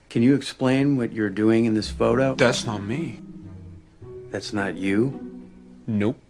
Can you explain what you're doing in this photo? That's not me. That's not you? Nope.